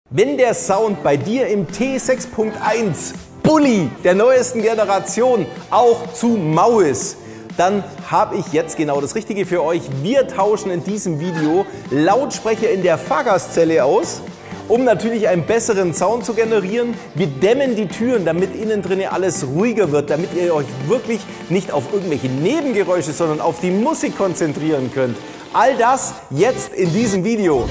Wenn der Sound bei dir im T6.1 Bulli der neuesten Generation auch zu mau ist, dann habe ich jetzt genau das Richtige für euch. Wir tauschen in diesem Video Lautsprecher in der Fahrgastzelle aus, um natürlich einen besseren Sound zu generieren. Wir dämmen die Türen, damit innen drin alles ruhiger wird, damit ihr euch wirklich nicht auf irgendwelche Nebengeräusche, sondern auf die Musik konzentrieren könnt. All das jetzt in diesem Video.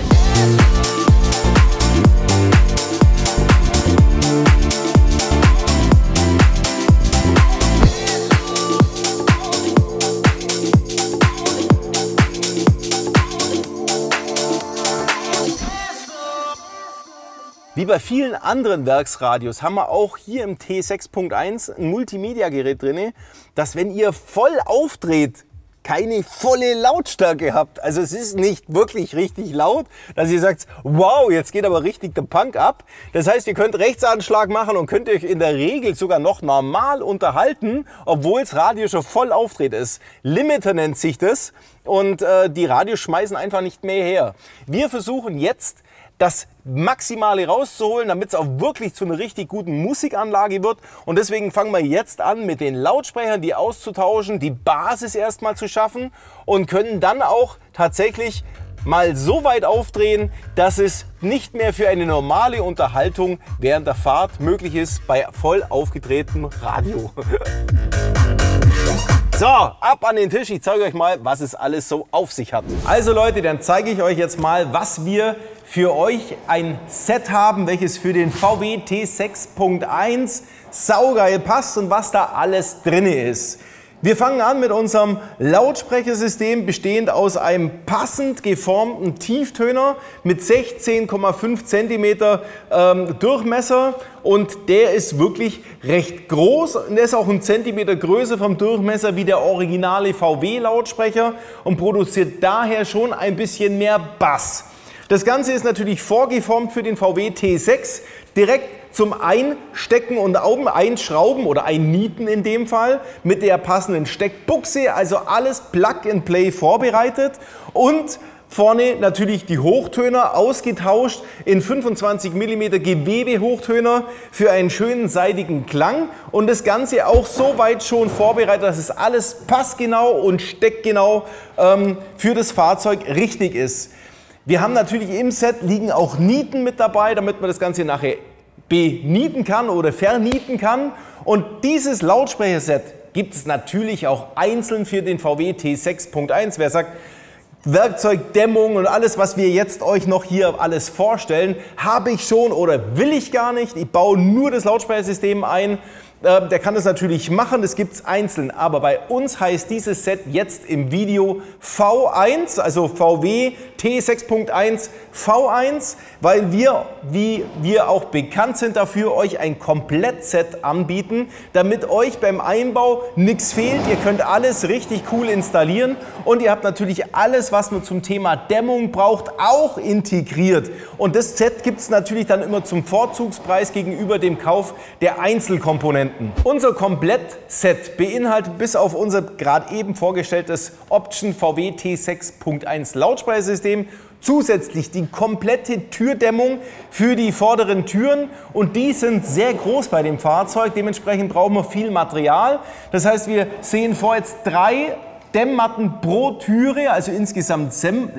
Wie bei vielen anderen Werksradios haben wir auch hier im T6.1 ein Multimedia-Gerät drin, das, wenn ihr voll aufdreht, keine volle Lautstärke habt. Also es ist nicht wirklich richtig laut, dass ihr sagt, wow, jetzt geht aber richtig der Punk ab. Das heißt, ihr könnt Rechtsanschlag machen und könnt euch in der Regel sogar noch normal unterhalten, obwohl das Radio schon voll aufdreht ist. Limiter nennt sich das und die Radios schmeißen einfach nicht mehr her. Wir versuchen jetzt, das Maximale rauszuholen, damit es auch wirklich zu einer richtig guten Musikanlage wird. Und deswegen fangen wir jetzt an, mit den Lautsprechern die auszutauschen, die Basis erstmal zu schaffen und können dann auch tatsächlich mal so weit aufdrehen, dass es nicht mehr für eine normale Unterhaltung während der Fahrt möglich ist bei voll aufgedrehtem Radio. So, ab an den Tisch. Ich zeige euch mal, was es alles so auf sich hat. Also Leute, dann zeige ich euch jetzt mal, was wir für euch ein Set haben, welches für den VW T6.1 saugeil passt und was da alles drin ist. Wir fangen an mit unserem Lautsprechersystem, bestehend aus einem passend geformten Tieftöner mit 16,5 cm Durchmesser. Und der ist wirklich recht groß und der ist auch einen Zentimeter größer vom Durchmesser wie der originale VW-Lautsprecher und produziert daher schon ein bisschen mehr Bass. Das Ganze ist natürlich vorgeformt für den VW T6, direkt zum Einstecken und Einschrauben oder Einnieten in dem Fall mit der passenden Steckbuchse, also alles Plug-and-Play vorbereitet und vorne natürlich die Hochtöner ausgetauscht in 25 mm Gewebe-Hochtöner für einen schönen seidigen Klang und das Ganze auch so weit schon vorbereitet, dass es alles passgenau und steckgenau für das Fahrzeug richtig ist. Wir haben natürlich im Set liegen auch Nieten mit dabei, damit man das Ganze nachher benieten kann oder vernieten kann. Und dieses Lautsprecherset gibt es natürlich auch einzeln für den VW T6.1. Wer sagt, Werkzeugdämmung und alles, was wir jetzt euch noch hier alles vorstellen, habe ich schon oder will ich gar nicht. Ich baue nur das Lautsprechersystem ein. Der kann das natürlich machen, das gibt es einzeln, aber bei uns heißt dieses Set jetzt im Video V1, also VW T6.1 V1, weil wir, wie wir auch bekannt sind dafür, euch ein Komplettset anbieten, damit euch beim Einbau nichts fehlt. Ihr könnt alles richtig cool installieren und ihr habt natürlich alles, was man zum Thema Dämmung braucht, auch integriert. Und das Set gibt es natürlich dann immer zum Vorzugspreis gegenüber dem Kauf der Einzelkomponenten. Unser Komplettset beinhaltet bis auf unser gerade eben vorgestelltes Option VW T6.1 Lautsprechersystem zusätzlich die komplette Türdämmung für die vorderen Türen und die sind sehr groß bei dem Fahrzeug, dementsprechend brauchen wir viel Material. Das heißt, wir sehen vor jetzt 3 Dämmmatten pro Türe, also insgesamt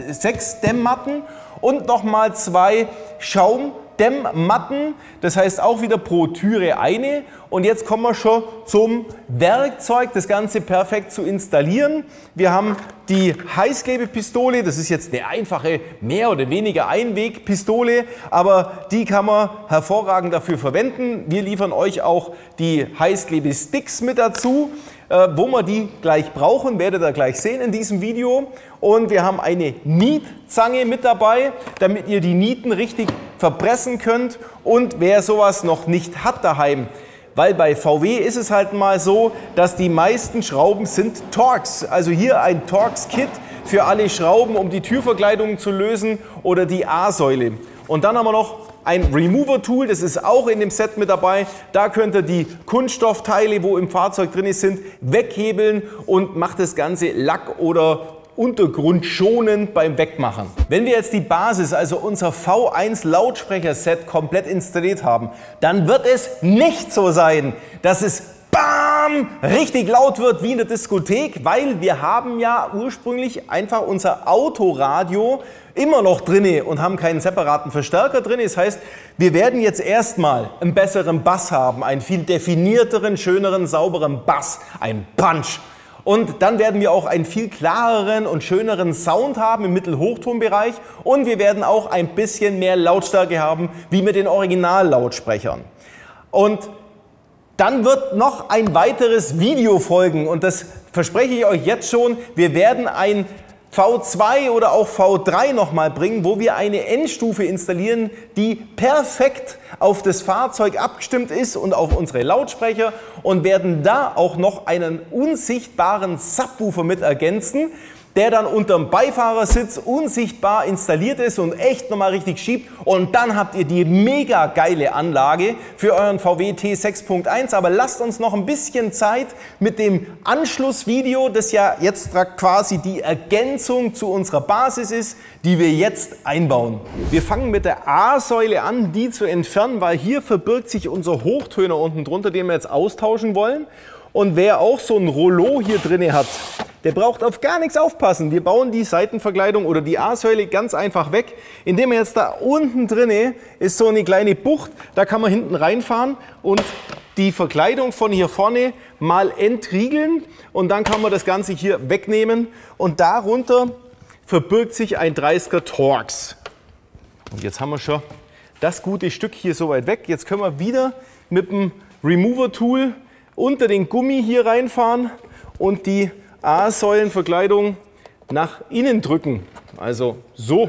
6 Dämmmatten und nochmal 2 Schaumdämmmatten, das heißt auch wieder pro Türe eine. Und jetzt kommen wir schon zum Werkzeug, das Ganze perfekt zu installieren. Wir haben die Heißklebepistole, das ist jetzt eine einfache, mehr oder weniger Einwegpistole, aber die kann man hervorragend dafür verwenden. Wir liefern euch auch die Heißklebesticks mit dazu. Wo wir die gleich brauchen, werdet ihr gleich sehen in diesem Video. Und wir haben eine Nietzange mit dabei, damit ihr die Nieten richtig verpressen könnt. Und wer sowas noch nicht hat daheim, weil bei VW ist es halt mal so, dass die meisten Schrauben sind Torx. Also hier ein Torx-Kit für alle Schrauben, um die Türverkleidungen zu lösen oder die A-Säule. Und dann haben wir noch ein Remover-Tool, das ist auch in dem Set mit dabei. Da könnt ihr die Kunststoffteile, wo im Fahrzeug drin sind, weghebeln und macht das Ganze lack- oder untergrundschonend beim Wegmachen. Wenn wir jetzt die Basis, also unser V1 Lautsprecherset komplett installiert haben, dann wird es nicht so sein, dass es BAM richtig laut wird wie in der Diskothek, weil wir haben ja ursprünglich einfach unser Autoradio immer noch drinne und haben keinen separaten Verstärker drin. Das heißt, wir werden jetzt erstmal einen besseren Bass haben, einen viel definierteren, schöneren, sauberen Bass, ein Punch. Und dann werden wir auch einen viel klareren und schöneren Sound haben im Mittelhochtonbereich und wir werden auch ein bisschen mehr Lautstärke haben, wie mit den Originallautsprechern. Und dann wird noch ein weiteres Video folgen und das verspreche ich euch jetzt schon. Wir werden ein V2 oder auch V3 nochmal bringen, wo wir eine Endstufe installieren, die perfekt auf das Fahrzeug abgestimmt ist und auf unsere Lautsprecher und werden da auch noch einen unsichtbaren Subwoofer mit ergänzen, der dann unterm Beifahrersitz unsichtbar installiert ist und echt nochmal richtig schiebt. Und dann habt ihr die mega geile Anlage für euren VW T6.1. Aber lasst uns noch ein bisschen Zeit mit dem Anschlussvideo, das ja jetzt quasi die Ergänzung zu unserer Basis ist, die wir jetzt einbauen. Wir fangen mit der A-Säule an, die zu entfernen, weil hier verbirgt sich unser Hochtöner unten drunter, den wir jetzt austauschen wollen. Und wer auch so ein Rollo hier drin hat, der braucht auf gar nichts aufpassen. Wir bauen die Seitenverkleidung oder die A-Säule ganz einfach weg, indem wir jetzt da unten drin ist so eine kleine Bucht, da kann man hinten reinfahren und die Verkleidung von hier vorne mal entriegeln und dann kann man das Ganze hier wegnehmen und darunter verbirgt sich ein 30er Torx. Und jetzt haben wir schon das gute Stück hier so weit weg. Jetzt können wir wieder mit dem Remover-Tool unter den Gummi hier reinfahren und die A-Säulenverkleidung nach innen drücken. Also so.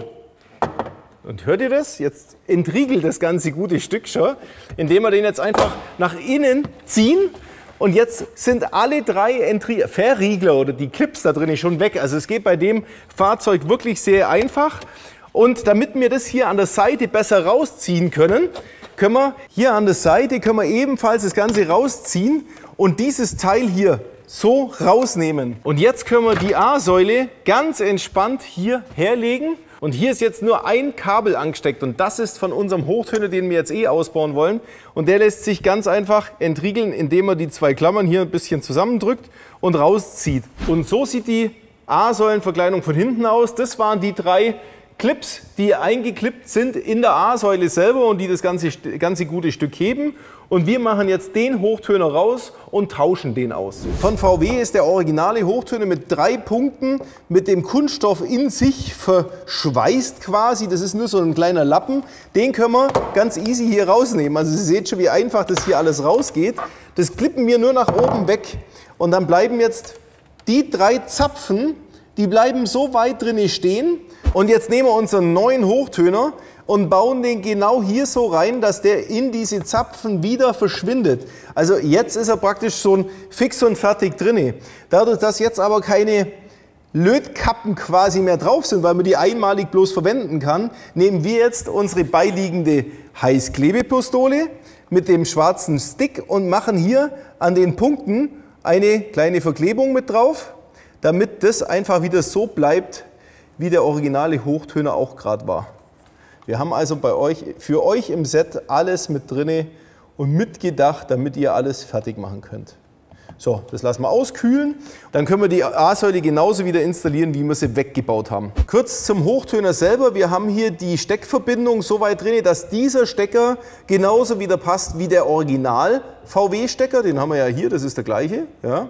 Und hört ihr das? Jetzt entriegelt das ganze gute Stück schon, indem wir den jetzt einfach nach innen ziehen. Und jetzt sind alle drei Verriegler oder die Clips da drin schon weg. Also es geht bei dem Fahrzeug wirklich sehr einfach. Und damit wir das hier an der Seite besser rausziehen können, können wir hier an der Seite ebenfalls das Ganze rausziehen und dieses Teil hier so rausnehmen. Und jetzt können wir die A-Säule ganz entspannt hier herlegen. Und hier ist jetzt nur ein Kabel angesteckt und das ist von unserem Hochtöner, den wir jetzt ausbauen wollen. Und der lässt sich ganz einfach entriegeln, indem man die zwei Klammern hier ein bisschen zusammendrückt und rauszieht. Und so sieht die A-Säulenverkleidung von hinten aus. Das waren die drei Clips, die eingeklippt sind in der A-Säule selber und die das ganze gute Stück heben. Und wir machen jetzt den Hochtöner raus und tauschen den aus. Von VW ist der originale Hochtöner mit 3 Punkten mit dem Kunststoff in sich verschweißt quasi. Das ist nur so ein kleiner Lappen. Den können wir ganz easy hier rausnehmen. Also Sie seht schon, wie einfach das hier alles rausgeht. Das klippen wir nur nach oben weg. Und dann bleiben jetzt die 3 Zapfen, die bleiben so weit drin stehen. Und jetzt nehmen wir unseren neuen Hochtöner und bauen den genau hier so rein, dass der in diese Zapfen wieder verschwindet. Also jetzt ist er praktisch so ein fix und fertig drin. Dadurch, dass jetzt aber keine Lötkappen quasi mehr drauf sind, weil man die einmalig bloß verwenden kann, nehmen wir jetzt unsere beiliegende Heißklebepistole mit dem schwarzen Stick und machen hier an den Punkten eine kleine Verklebung mit drauf, damit das einfach wieder so bleibt, wie der originale Hochtöner auch gerade war. Wir haben also für euch im Set alles mit drinne und mitgedacht, damit ihr alles fertig machen könnt. So, das lassen wir auskühlen. Dann können wir die A-Säule genauso wieder installieren, wie wir sie weggebaut haben. Kurz zum Hochtöner selber. Wir haben hier die Steckverbindung so weit drin, dass dieser Stecker genauso wieder passt wie der Original VW-Stecker. Den haben wir ja hier, das ist der gleiche. Ja.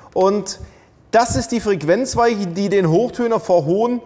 Und das ist die Frequenzweiche, die den Hochtöner vor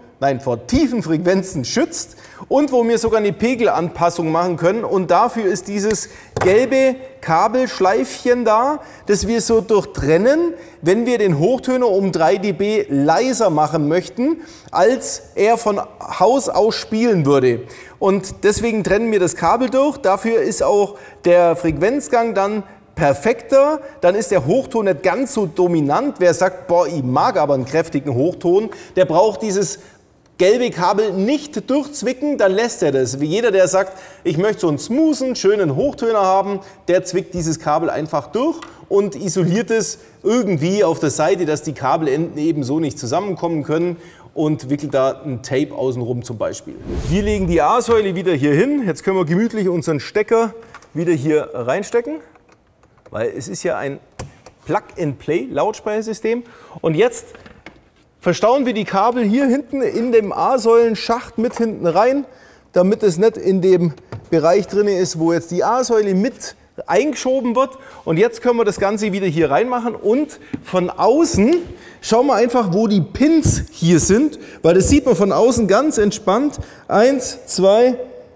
tiefen Frequenzen schützt und wo wir sogar eine Pegelanpassung machen können. Und dafür ist dieses gelbe Kabelschleifchen da, das wir so durchtrennen, wenn wir den Hochtöner um 3 dB leiser machen möchten, als er von Haus aus spielen würde. Und deswegen trennen wir das Kabel durch. Dafür ist auch der Frequenzgang dann perfekter, dann ist der Hochton nicht ganz so dominant. Wer sagt, boah, ich mag aber einen kräftigen Hochton, der braucht dieses gelbe Kabel nicht durchzwicken, dann lässt er das. Wie jeder, der sagt, ich möchte so einen smoothen, schönen Hochtöner haben, der zwickt dieses Kabel einfach durch und isoliert es irgendwie auf der Seite, dass die Kabelenden eben so nicht zusammenkommen können und wickelt da ein Tape außenrum zum Beispiel. Wir legen die A-Säule wieder hier hin. Jetzt können wir gemütlich unseren Stecker wieder hier reinstecken, weil es ist ja ein Plug-and-Play-Lautsprechersystem. Und jetzt verstauen wir die Kabel hier hinten in dem A-Säulenschacht mit hinten rein, damit es nicht in dem Bereich drin ist, wo jetzt die A-Säule mit eingeschoben wird. Und jetzt können wir das Ganze wieder hier reinmachen und von außen schauen wir einfach, wo die Pins hier sind, weil das sieht man von außen ganz entspannt. 1, 2,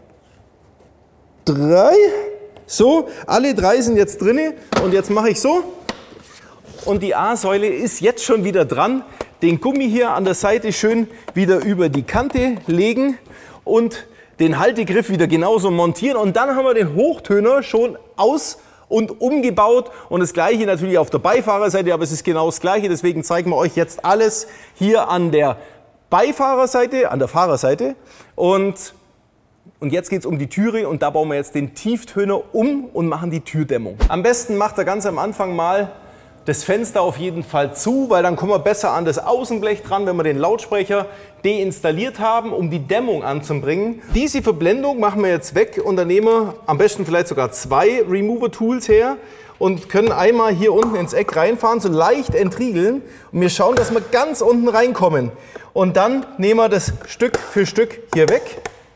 3. So, alle 3 sind jetzt drin und jetzt mache ich so. Und die A-Säule ist jetzt schon wieder dran. Den Gummi hier an der Seite schön wieder über die Kante legen und den Haltegriff wieder genauso montieren. Und dann haben wir den Hochtöner schon aus- und umgebaut. Und das gleiche natürlich auf der Beifahrerseite, aber es ist genau das gleiche. Deswegen zeigen wir euch jetzt alles hier an der Beifahrerseite, an der Fahrerseite. Und jetzt geht es um die Türe und da bauen wir jetzt den Tieftöner um und machen die Türdämmung. Am besten macht er ganz am Anfang mal das Fenster auf jeden Fall zu, weil dann kommen wir besser an das Außenblech dran, wenn wir den Lautsprecher deinstalliert haben, um die Dämmung anzubringen. Diese Verblendung machen wir jetzt weg und dann nehmen wir am besten vielleicht sogar 2 Remover-Tools her und können einmal hier unten ins Eck reinfahren, so leicht entriegeln und wir schauen, dass wir ganz unten reinkommen. Und dann nehmen wir das Stück für Stück hier weg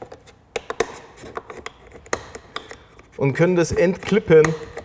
und können das entklippen.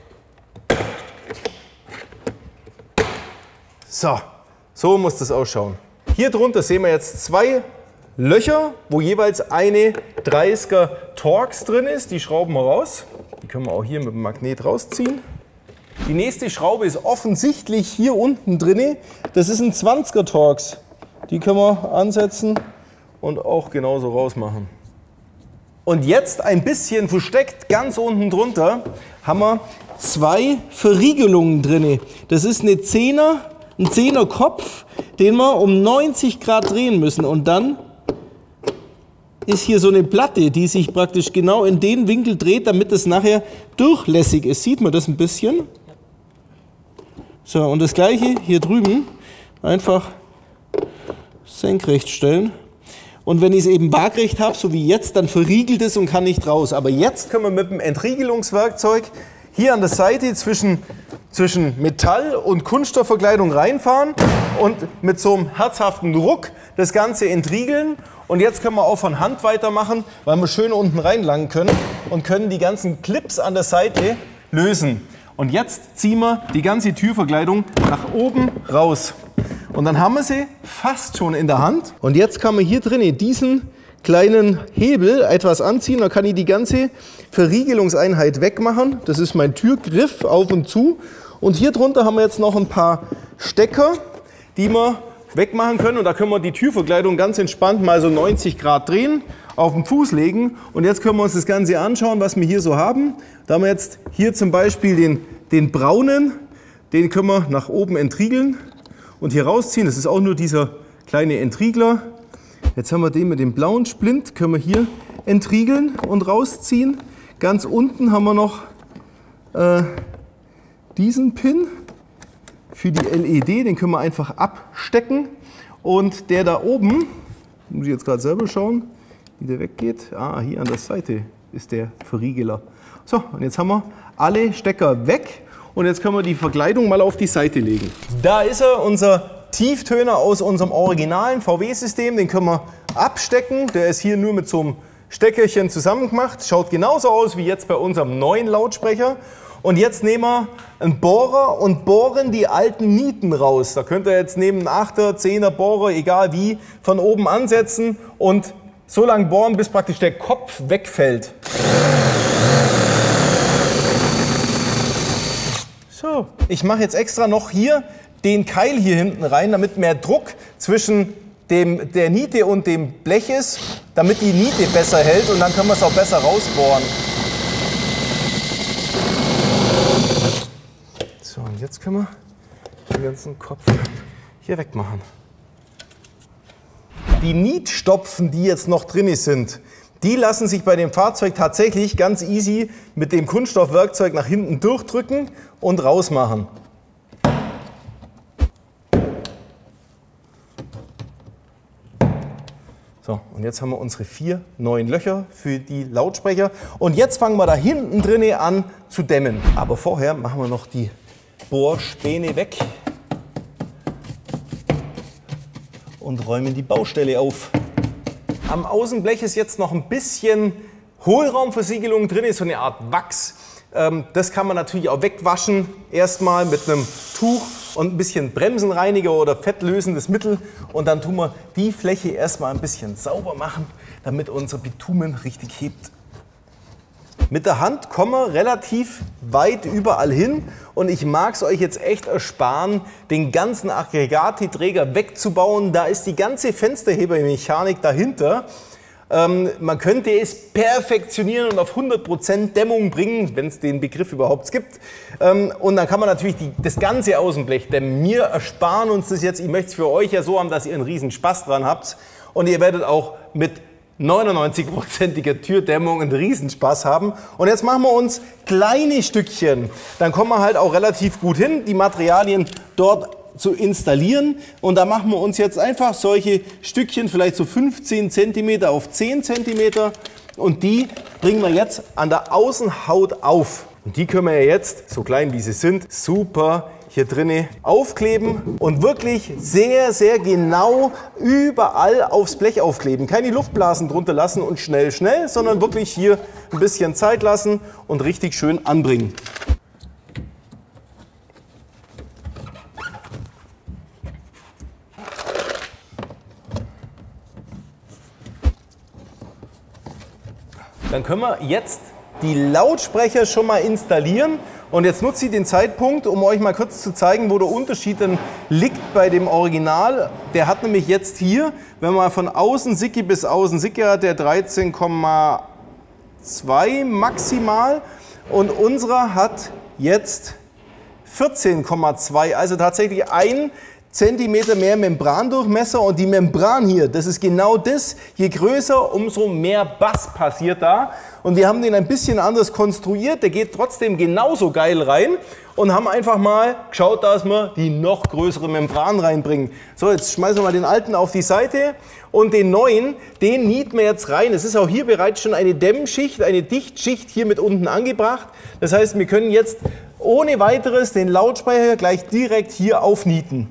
So muss das ausschauen. Hier drunter sehen wir jetzt 2 Löcher, wo jeweils eine 30er Torx drin ist. Die schrauben wir raus. Die können wir auch hier mit dem Magnet rausziehen. Die nächste Schraube ist offensichtlich hier unten drin. Das ist ein 20er Torx. Die können wir ansetzen und auch genauso rausmachen. Und jetzt ein bisschen versteckt, ganz unten drunter, haben wir 2 Verriegelungen drin. Das ist ein 10er Kopf, den wir um 90 Grad drehen müssen. Und dann ist hier so eine Platte, die sich praktisch genau in den Winkel dreht, damit es nachher durchlässig ist. Sieht man das ein bisschen? So, und das gleiche hier drüben. Einfach senkrecht stellen. Und wenn ich es eben waagrecht habe, so wie jetzt, dann verriegelt es und kann nicht raus. Aber jetzt können wir mit dem Entriegelungswerkzeug hier an der Seite zwischen Metall- und Kunststoffverkleidung reinfahren und mit so einem herzhaften Druck das Ganze entriegeln. Und jetzt können wir auch von Hand weitermachen, weil wir schön unten reinlangen können und können die ganzen Clips an der Seite lösen. Und jetzt ziehen wir die ganze Türverkleidung nach oben raus. Und dann haben wir sie fast schon in der Hand. Und jetzt kann man hier drinnen diesen kleinen Hebel etwas anziehen, dann kann ich die ganze Verriegelungseinheit wegmachen. Das ist mein Türgriff auf und zu. Und hier drunter haben wir jetzt noch ein paar Stecker, die wir wegmachen können. Und da können wir die Türverkleidung ganz entspannt mal so 90 Grad drehen, auf den Fuß legen. Und jetzt können wir uns das Ganze anschauen, was wir hier so haben. Da haben wir jetzt hier zum Beispiel den braunen, den können wir nach oben entriegeln und hier rausziehen. Das ist auch nur dieser kleine Entriegler. Jetzt haben wir den mit dem blauen Splint, können wir hier entriegeln und rausziehen. Ganz unten haben wir noch diesen Pin für die LED, den können wir einfach abstecken. Und der da oben, muss ich jetzt gerade selber schauen, wie der weggeht. Ah, hier an der Seite ist der Verriegeler. So, und jetzt haben wir alle Stecker weg und jetzt können wir die Verkleidung mal auf die Seite legen. Da ist er, unser Tieftöner aus unserem originalen VW-System, den können wir abstecken. Der ist hier nur mit so einem Steckerchen zusammengemacht. Schaut genauso aus wie jetzt bei unserem neuen Lautsprecher. Und jetzt nehmen wir einen Bohrer und bohren die alten Nieten raus. Da könnt ihr jetzt neben einen 8er, 10er Bohrer, egal wie, von oben ansetzen und so lange bohren, bis praktisch der Kopf wegfällt. So, ich mache jetzt extra noch hier den Keil hier hinten rein, damit mehr Druck zwischen der Niete und dem Blech ist, damit die Niete besser hält und dann können wir es auch besser rausbohren. So, und jetzt können wir den ganzen Kopf hier wegmachen. Die Nietstopfen, die jetzt noch drin sind, die lassen sich bei dem Fahrzeug tatsächlich ganz easy mit dem Kunststoffwerkzeug nach hinten durchdrücken und rausmachen. So, und jetzt haben wir unsere 4 neuen Löcher für die Lautsprecher. Und jetzt fangen wir da hinten drinne an zu dämmen. Aber vorher machen wir noch die Bohrspäne weg und räumen die Baustelle auf. Am Außenblech ist jetzt noch ein bisschen Hohlraumversiegelung drin, so eine Art Wachs. Das kann man natürlich auch wegwaschen, erstmal mit einem Tuch und ein bisschen Bremsenreiniger oder fettlösendes Mittel. Und dann tun wir die Fläche erstmal ein bisschen sauber machen, damit unser Bitumen richtig hebt. Mit der Hand kommen wir relativ weit überall hin und ich mag es euch jetzt echt ersparen, den ganzen Aggregatträger wegzubauen. Da ist die ganze Fensterhebermechanik dahinter. Man könnte es perfektionieren und auf 100% Dämmung bringen, wenn es den Begriff überhaupt gibt. Und dann kann man natürlich das ganze Außenblech dämmen. Wir ersparen uns das jetzt. Ich möchte es für euch ja so haben, dass ihr einen riesen Spaß dran habt. Und ihr werdet auch mit 99%iger Türdämmung einen Riesenspaß haben. Und jetzt machen wir uns kleine Stückchen. Dann kommen wir halt auch relativ gut hin, die Materialien dort zu installieren. Und da machen wir uns jetzt einfach solche Stückchen, vielleicht so 15 cm auf 10 cm. Und die bringen wir jetzt an der Außenhaut auf. Und die können wir ja jetzt, so klein wie sie sind, super hier drinnen aufkleben und wirklich sehr, sehr genau überall aufs Blech aufkleben. Keine Luftblasen drunter lassen und schnell, schnell, sondern wirklich hier ein bisschen Zeit lassen und richtig schön anbringen. Dann können wir jetzt die Lautsprecher schon mal installieren. Und jetzt nutze ich den Zeitpunkt, um euch mal kurz zu zeigen, wo der Unterschied dann liegt bei dem Original. Der hat nämlich jetzt hier, wenn man von außen Sicki bis außen Sicki hat, der 13,2 maximal. Und unserer hat jetzt 14,2, also tatsächlich 1 Zentimeter mehr Membrandurchmesser. Und die Membran hier, das ist genau das, je größer, umso mehr Bass passiert da. Und wir haben den ein bisschen anders konstruiert, der geht trotzdem genauso geil rein und haben einfach mal geschaut, dass wir die noch größere Membran reinbringen. So, jetzt schmeißen wir mal den alten auf die Seite und den neuen, den nieten wir jetzt rein. Es ist auch hier bereits schon eine Dämmschicht, eine Dichtschicht hier mit unten angebracht. Das heißt, wir können jetzt ohne weiteres den Lautsprecher gleich direkt hier aufnieten.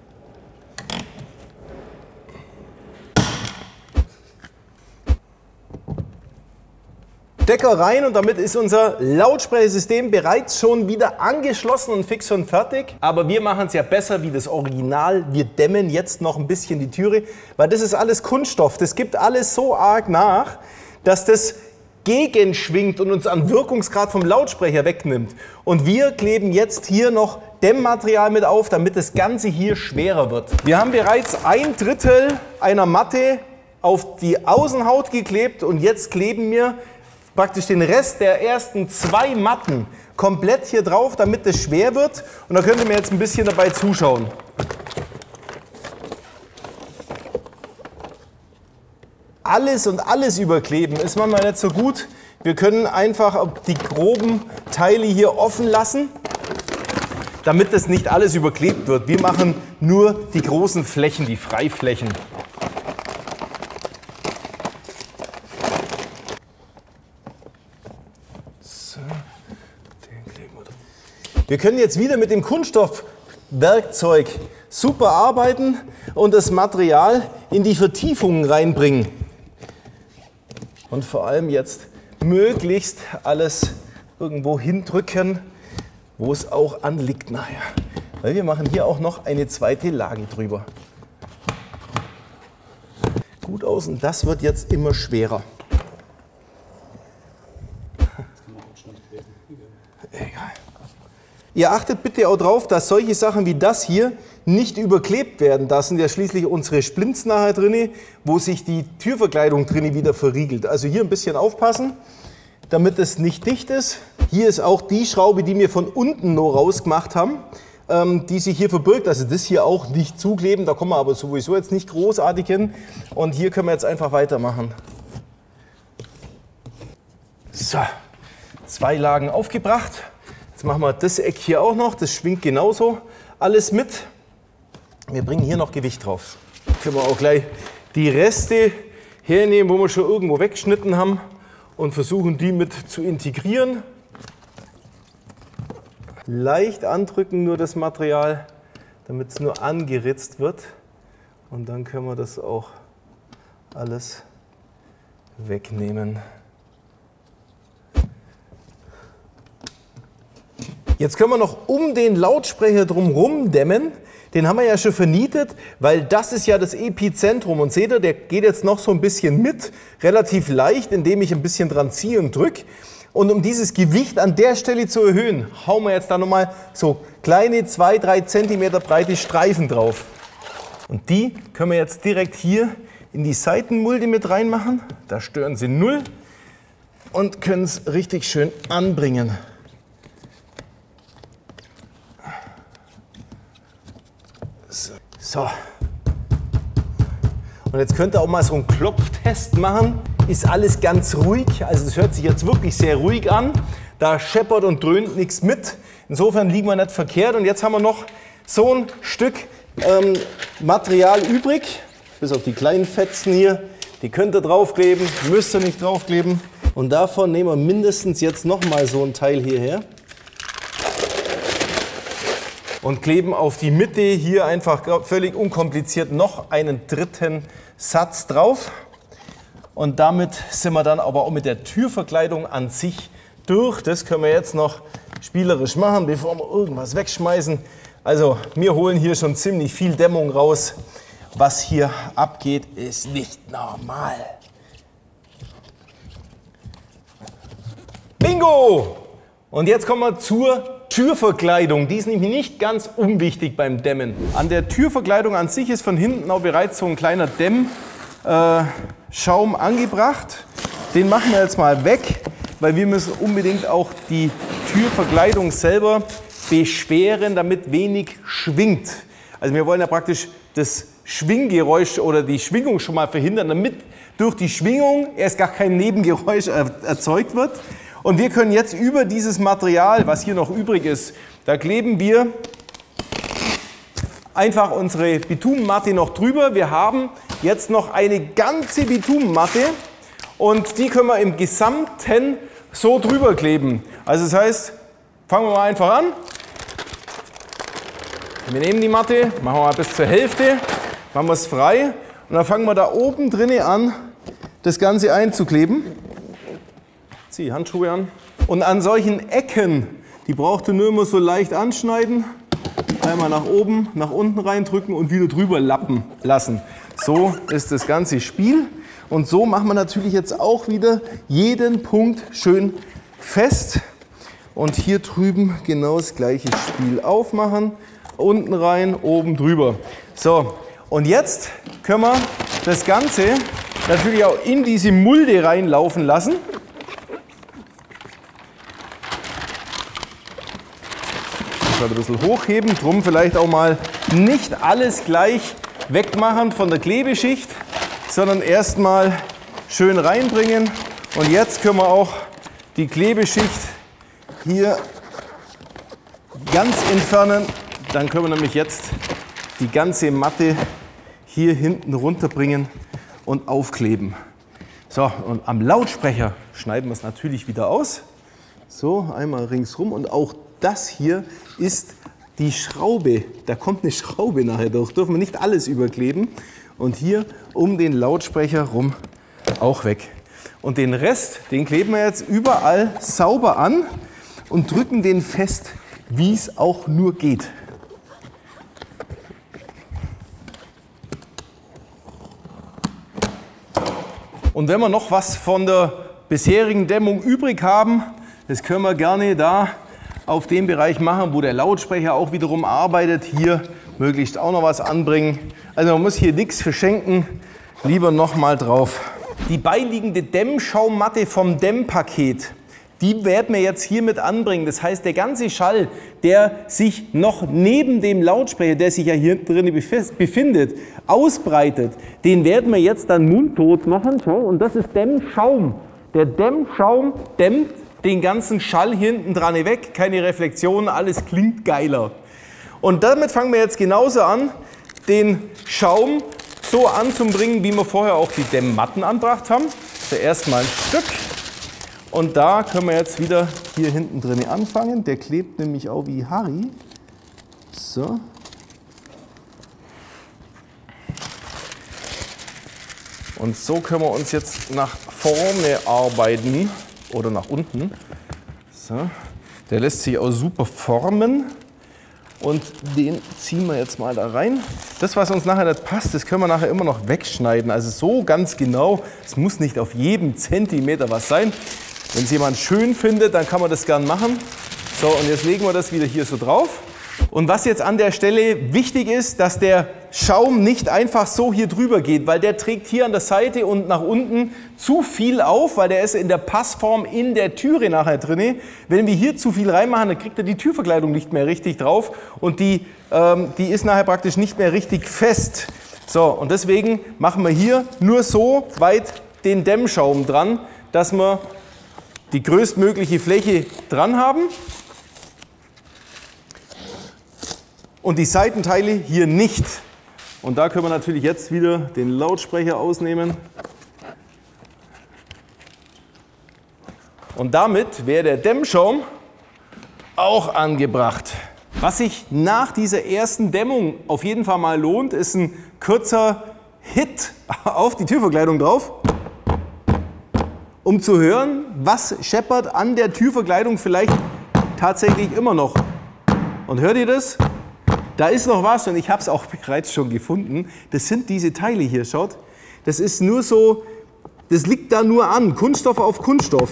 Stecker rein und damit ist unser Lautsprechersystem bereits schon wieder angeschlossen und fix und fertig. Aber wir machen es ja besser wie das Original. Wir dämmen jetzt noch ein bisschen die Türe, weil das ist alles Kunststoff. Das gibt alles so arg nach, dass das gegenschwingt und uns an Wirkungsgrad vom Lautsprecher wegnimmt. Und wir kleben jetzt hier noch Dämmmaterial mit auf, damit das Ganze hier schwerer wird. Wir haben bereits 1/3 einer Matte auf die Außenhaut geklebt und jetzt kleben wir praktisch den Rest der ersten 2 Matten komplett hier drauf, damit es schwer wird. Und da könnt ihr mir jetzt ein bisschen dabei zuschauen. Alles und alles überkleben ist manchmal nicht so gut. Wir können einfach die groben Teile hier offen lassen, damit das nicht alles überklebt wird. Wir machen nur die großen Flächen, die Freiflächen. Wir können jetzt wieder mit dem Kunststoffwerkzeug super arbeiten und das Material in die Vertiefungen reinbringen. Und vor allem jetzt möglichst alles irgendwo hindrücken, wo es auch anliegt nachher. Weil wir machen hier auch noch eine zweite Lage drüber. Gut aus und das wird jetzt immer schwerer. Egal. Ihr achtet bitte auch darauf, dass solche Sachen wie das hier nicht überklebt werden. Da sind ja schließlich unsere Splints nachher drin, wo sich die Türverkleidung drin wieder verriegelt. Also hier ein bisschen aufpassen, damit es nicht dicht ist. Hier ist auch die Schraube, die wir von unten noch rausgemacht haben. die sich hier verbirgt. Also das hier auch nicht zukleben, da kommen wir aber sowieso jetzt nicht großartig hin. Und hier können wir jetzt einfach weitermachen. So, 2 Lagen aufgebracht. Jetzt machen wir das Eck hier auch noch, das schwingt genauso alles mit. Wir bringen hier noch Gewicht drauf. Können wir auch gleich die Reste hernehmen, wo wir schon irgendwo weggeschnitten haben und versuchen die mit zu integrieren. Leicht andrücken nur das Material, damit es nur angeritzt wird. Und dann können wir das auch alles wegnehmen. Jetzt können wir noch um den Lautsprecher drumherum dämmen. Den haben wir ja schon vernietet, weil das ist ja das Epizentrum. Und seht ihr, der geht jetzt noch so ein bisschen mit, relativ leicht, indem ich ein bisschen dran ziehe und drücke. Und um dieses Gewicht an der Stelle zu erhöhen, hauen wir jetzt da nochmal so kleine 2-3 cm breite Streifen drauf. Und die können wir jetzt direkt hier in die Seitenmulde mit reinmachen. Da stören sie null und können es richtig schön anbringen. So. Und jetzt könnt ihr auch mal so einen Klopftest machen. Ist alles ganz ruhig, also es hört sich jetzt wirklich sehr ruhig an. Da scheppert und dröhnt nichts mit. Insofern liegen wir nicht verkehrt. Und jetzt haben wir noch so ein Stück Material übrig, bis auf die kleinen Fetzen hier. Die könnt ihr draufkleben, müsst ihr nicht draufkleben. Und davon nehmen wir mindestens jetzt noch mal so ein Teil hierher. Und kleben auf die Mitte hier einfach völlig unkompliziert noch einen dritten Satz drauf. Und damit sind wir dann aber auch mit der Türverkleidung an sich durch. Das können wir jetzt noch spielerisch machen, bevor wir irgendwas wegschmeißen. Also wir holen hier schon ziemlich viel Dämmung raus. Was hier abgeht, ist nicht normal. Bingo! Und jetzt kommen wir zur Türverkleidung. Die ist nämlich nicht ganz unwichtig beim Dämmen. An der Türverkleidung an sich ist von hinten auch bereits so ein kleiner Dämmschaum angebracht. Den machen wir jetzt mal weg, weil wir müssen unbedingt auch die Türverkleidung selber beschweren, damit wenig schwingt. Also wir wollen ja praktisch das Schwinggeräusch oder die Schwingung schon mal verhindern, damit durch die Schwingung erst gar kein Nebengeräusch erzeugt wird. Und wir können jetzt über dieses Material, was hier noch übrig ist, da kleben wir einfach unsere Bitumenmatte noch drüber. Wir haben jetzt noch eine ganze Bitumenmatte und die können wir im Gesamten so drüber kleben. Also das heißt, fangen wir mal einfach an. Wir nehmen die Matte, machen wir mal bis zur Hälfte, machen wir es frei und dann fangen wir da oben drinnen an, das Ganze einzukleben. Zieh Handschuhe an. Und an solchen Ecken, die braucht ihr nur immer so leicht anschneiden, einmal nach oben, nach unten reindrücken und wieder drüber lappen lassen. So ist das ganze Spiel. Und so machen wir natürlich jetzt auch wieder jeden Punkt schön fest. Und hier drüben genau das gleiche Spiel aufmachen. Unten rein, oben drüber. So, und jetzt können wir das Ganze natürlich auch in diese Mulde reinlaufen lassen. Ein bisschen hochheben, drum vielleicht auch mal nicht alles gleich wegmachen von der Klebeschicht, sondern erstmal schön reinbringen. Und jetzt können wir auch die Klebeschicht hier ganz entfernen. Dann können wir nämlich jetzt die ganze Matte hier hinten runterbringen und aufkleben. So, und am Lautsprecher schneiden wir es natürlich wieder aus. So, einmal ringsrum und auch das hier ist die Schraube. Da kommt eine Schraube nachher durch. Dürfen wir nicht alles überkleben. Und hier um den Lautsprecher rum auch weg. Und den Rest, den kleben wir jetzt überall sauber an und drücken den fest, wie es auch nur geht. Und wenn wir noch was von der bisherigen Dämmung übrig haben, das können wir gerne da auf dem Bereich machen, wo der Lautsprecher auch wiederum arbeitet. Hier möglichst auch noch was anbringen. Also man muss hier nichts verschenken, lieber noch mal drauf. Die beiliegende Dämmschaummatte vom Dämmpaket, die werden wir jetzt hier mit anbringen. Das heißt, der ganze Schall, der sich noch neben dem Lautsprecher, der sich ja hier drin befindet, ausbreitet, den werden wir jetzt dann mundtot machen. Schau, und das ist Dämmschaum. Der Dämmschaum dämmt den ganzen Schall hier hinten dran weg. Keine Reflexion, alles klingt geiler. Und damit fangen wir jetzt genauso an, den Schaum so anzubringen, wie wir vorher auch die Dämmmatten angebracht haben. Zuerst mal ein Stück. Und da können wir jetzt wieder hier hinten drin anfangen. Der klebt nämlich auch wie Harry. So. Und so können wir uns jetzt nach vorne arbeiten oder nach unten. So. Der lässt sich auch super formen. Und den ziehen wir jetzt mal da rein. Das, was uns nachher nicht passt, das können wir nachher immer noch wegschneiden. Also so ganz genau, es muss nicht auf jedem Zentimeter was sein. Wenn es jemand schön findet, dann kann man das gern machen. So, und jetzt legen wir das wieder hier so drauf. Und was jetzt an der Stelle wichtig ist, dass der Schaum nicht einfach so hier drüber geht, weil der trägt hier an der Seite und nach unten zu viel auf, weil der ist in der Passform in der Türe nachher drin. Wenn wir hier zu viel reinmachen, dann kriegt er die Türverkleidung nicht mehr richtig drauf und die ist nachher praktisch nicht mehr richtig fest. So, und deswegen machen wir hier nur so weit den Dämmschaum dran, dass wir die größtmögliche Fläche dran haben. Und die Seitenteile hier nicht. Und da können wir natürlich jetzt wieder den Lautsprecher ausnehmen. Und damit wäre der Dämmschaum auch angebracht. Was sich nach dieser ersten Dämmung auf jeden Fall mal lohnt, ist ein kurzer Hit auf die Türverkleidung drauf, um zu hören, was scheppert an der Türverkleidung vielleicht tatsächlich immer noch. Und hört ihr das? Da ist noch was und ich habe es auch bereits schon gefunden. Das sind diese Teile hier, schaut. Das ist nur so, das liegt da nur an, Kunststoff auf Kunststoff.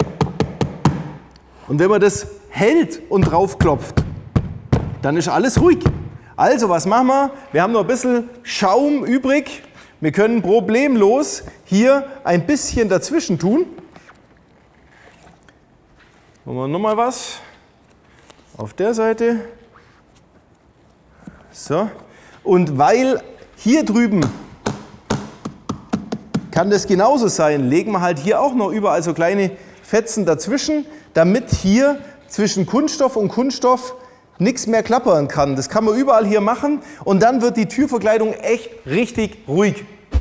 Und wenn man das hält und draufklopft, dann ist alles ruhig. Also was machen wir? Wir haben noch ein bisschen Schaum übrig. Wir können problemlos hier ein bisschen dazwischen tun. Machen wir nochmal was auf der Seite. So. Und weil hier drüben kann das genauso sein, legen wir halt hier auch noch überall so kleine Fetzen dazwischen, damit hier zwischen Kunststoff und Kunststoff nichts mehr klappern kann. Das kann man überall hier machen und dann wird die Türverkleidung echt richtig ruhig.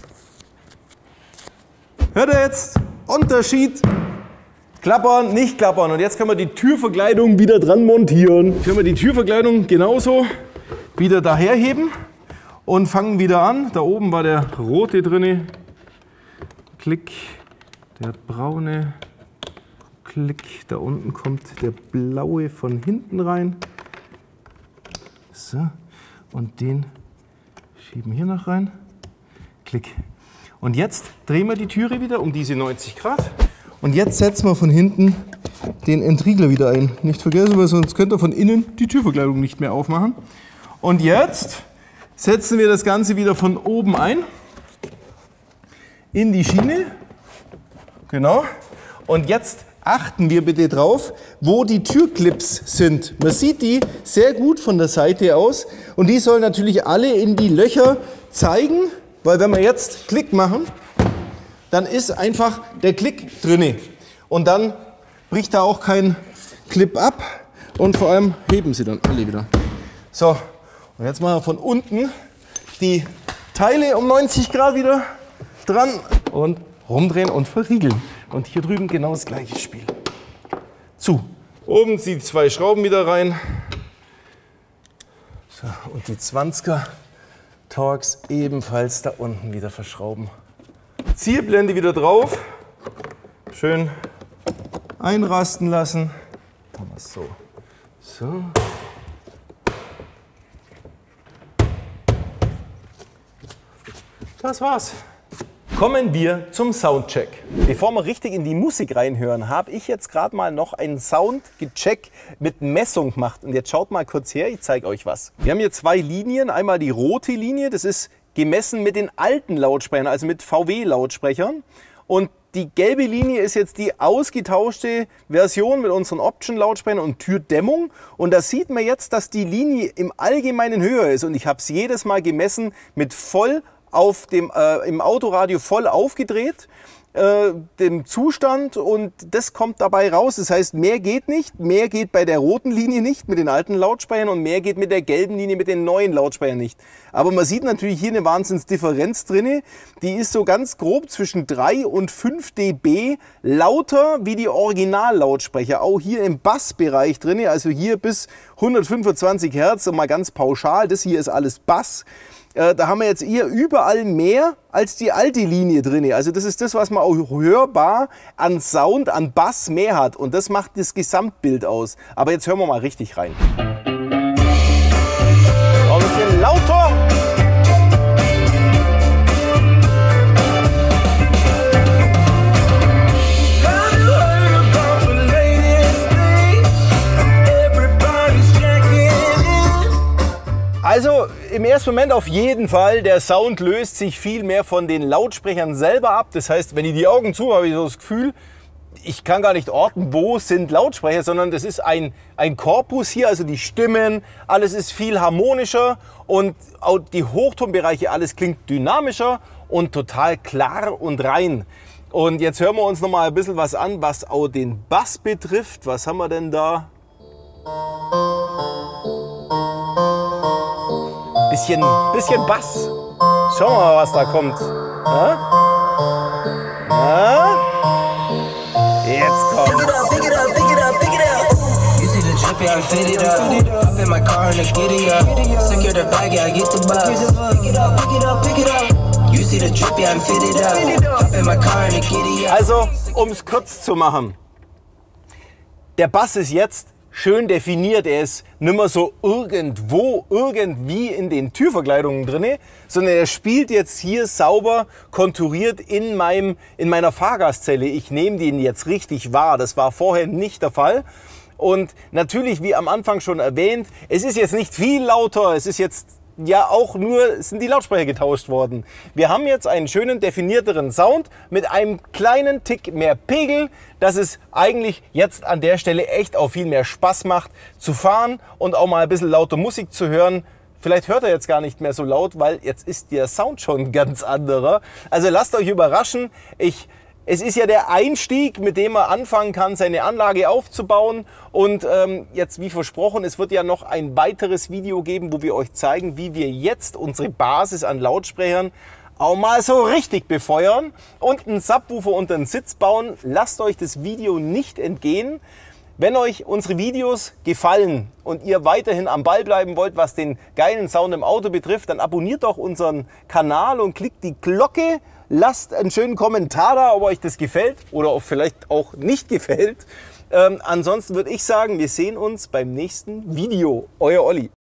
Hört ihr jetzt? Unterschied. Klappern, nicht klappern. Und jetzt können wir die Türverkleidung wieder dran montieren. Können wir die Türverkleidung genauso wieder daherheben und fangen wieder an. Da oben war der rote drin. Klick, der braune. Klick, da unten kommt der blaue von hinten rein. So, und den schieben hier noch rein. Klick. Und jetzt drehen wir die Türe wieder um diese 90 Grad. Und jetzt setzen wir von hinten den Entriegler wieder ein. Nicht vergessen, weil sonst könnt ihr von innen die Türverkleidung nicht mehr aufmachen. Und jetzt setzen wir das Ganze wieder von oben ein, in die Schiene. Genau. Und jetzt achten wir bitte drauf, wo die Türclips sind. Man sieht die sehr gut von der Seite aus. Und die sollen natürlich alle in die Löcher zeigen, weil wenn wir jetzt Klick machen, dann ist einfach der Klick drinne. Und dann bricht da auch kein Clip ab und vor allem heben sie dann alle wieder. So. Und jetzt machen wir von unten die Teile um 90 Grad wieder dran und rumdrehen und verriegeln. Und hier drüben genau das gleiche Spiel. Zu. Oben die 2 Schrauben wieder rein. So, und die 20er Torx ebenfalls da unten wieder verschrauben. Zielblende wieder drauf. Schön einrasten lassen. Machen wir es so. So. Das war's. Kommen wir zum Soundcheck. Bevor wir richtig in die Musik reinhören, habe ich jetzt gerade mal noch einen Sound gecheckt mit Messung gemacht. Und jetzt schaut mal kurz her, ich zeige euch was. Wir haben hier 2 Linien. Einmal die rote Linie, das ist gemessen mit den alten Lautsprechern, also mit VW-Lautsprechern. Und die gelbe Linie ist jetzt die ausgetauschte Version mit unseren Option-Lautsprechern und Türdämmung. Und da sieht man jetzt, dass die Linie im Allgemeinen höher ist. Und ich habe es jedes Mal gemessen mit voll auf dem, im Autoradio voll aufgedreht. Dem Zustand, und das kommt dabei raus. Das heißt, mehr geht nicht, mehr geht bei der roten Linie nicht mit den alten Lautsprechern und mehr geht mit der gelben Linie mit den neuen Lautsprechern nicht. Aber man sieht natürlich hier eine Wahnsinnsdifferenz drin. Die ist so ganz grob zwischen 3 und 5 dB lauter wie die Originallautsprecher. Auch hier im Bassbereich drin, also hier bis 125 Hertz, mal ganz pauschal. Das hier ist alles Bass. Da haben wir jetzt hier überall mehr als die alte Linie drin. Also das ist das, was man auch hörbar an Sound, an Bass mehr hat. Und das macht das Gesamtbild aus. Aber jetzt hören wir mal richtig rein. Noch ein bisschen lauter. Also im ersten Moment auf jeden Fall, der Sound löst sich viel mehr von den Lautsprechern selber ab. Das heißt, wenn ich die Augen zu habe, habe ich so das Gefühl, ich kann gar nicht orten, wo sind Lautsprecher, sondern das ist ein Korpus hier, also die Stimmen, alles ist viel harmonischer und auch die Hochtonbereiche, alles klingt dynamischer und total klar und rein. Und jetzt hören wir uns noch mal ein bisschen was an, was auch den Bass betrifft. Was haben wir denn da? Bisschen Bass. Schauen wir mal, was da kommt. Jetzt kommt. Also, um es kurz zu machen. Der Bass ist jetzt schön definiert, er ist nicht mehr so irgendwo, irgendwie in den Türverkleidungen drin, sondern er spielt jetzt hier sauber konturiert in meiner Fahrgastzelle. Ich nehme den jetzt richtig wahr, das war vorher nicht der Fall. Und natürlich, wie am Anfang schon erwähnt, es ist jetzt nicht viel lauter, es ist jetzt ja auch nur, sind die Lautsprecher getauscht worden. Wir haben jetzt einen schönen definierteren Sound mit einem kleinen Tick mehr Pegel, dass es eigentlich jetzt an der Stelle echt auch viel mehr Spaß macht zu fahren und auch mal ein bisschen lauter Musik zu hören. Vielleicht hört er jetzt gar nicht mehr so laut, weil jetzt ist der Sound schon ein ganz anderer. Also lasst euch überraschen. Es ist ja der Einstieg, mit dem man anfangen kann, seine Anlage aufzubauen. Und jetzt, wie versprochen, es wird ja noch ein weiteres Video geben, wo wir euch zeigen, wie wir jetzt unsere Basis an Lautsprechern auch mal so richtig befeuern und einen Subwoofer unter den Sitz bauen. Lasst euch das Video nicht entgehen. Wenn euch unsere Videos gefallen und ihr weiterhin am Ball bleiben wollt, was den geilen Sound im Auto betrifft, dann abonniert doch unseren Kanal und klickt die Glocke. Lasst einen schönen Kommentar da, ob euch das gefällt oder ob vielleicht auch nicht gefällt. Ansonsten würde ich sagen, wir sehen uns beim nächsten Video. Euer Olli.